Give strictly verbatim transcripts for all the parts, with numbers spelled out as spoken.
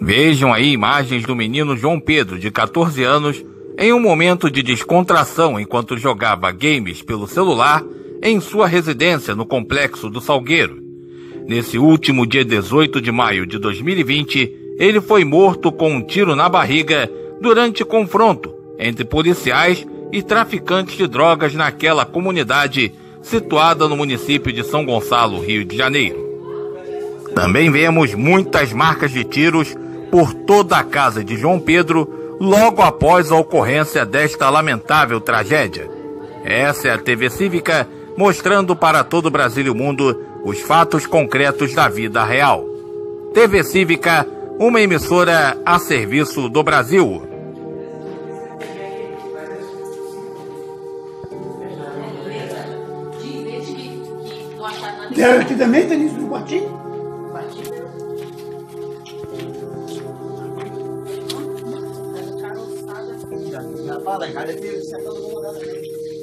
Vejam aí imagens do menino João Pedro, de quatorze anos, em um momento de descontração enquanto jogava games pelo celular em sua residência no Complexo do Salgueiro. Nesse último dia dezoito de maio de dois mil e vinte, ele foi morto com um tiro na barriga durante confronto entre policiais e traficantes de drogas naquela comunidade situada no município de São Gonçalo, Rio de Janeiro. Também vemos muitas marcas de tiros por toda a casa de João Pedro logo após a ocorrência desta lamentável tragédia. Essa é a T V Cívica, mostrando para todo o Brasil e o mundo os fatos concretos da vida real. T V Cívica, uma emissora a serviço do Brasil. Deram aqui também, Denise, no quartinho? Já fala, cara, ele se acaba do lugar também.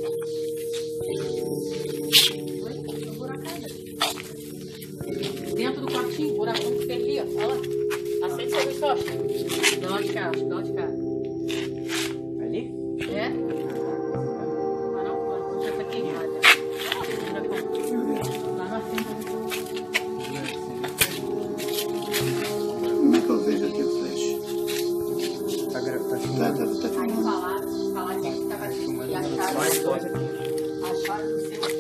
Dentro do quartinho, buracão que tem ali, ó. Olha lá. Aceita aí, só. Dá uma de cá, dá uma de cá. Ali? É? Ah, não, não. Essa aqui é errada. Lá na frente. Como é que eu vejo aqui o flash? Tá gravando? Tá, tá, tá filmando. Aí falaram, falaram que estava aqui e acharam. Acharam, não sei o que.